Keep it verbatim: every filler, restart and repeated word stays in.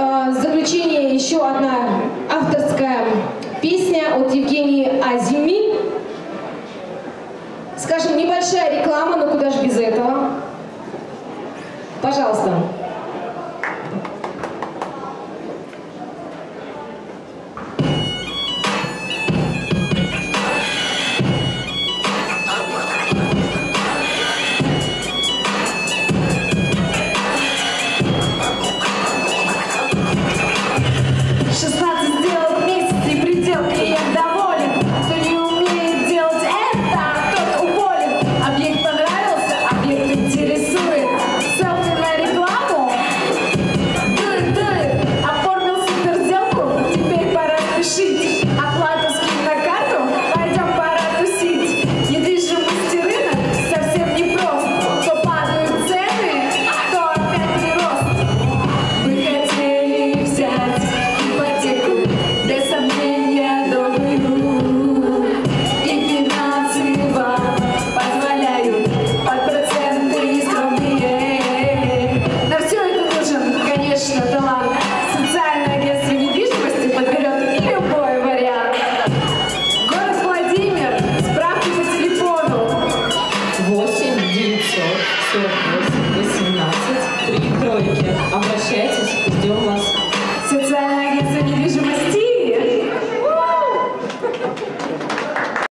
э, в заключение еще одна авторская песня от Евгении Азими. Скажем, небольшая реклама, но куда же без этого. Пожалуйста.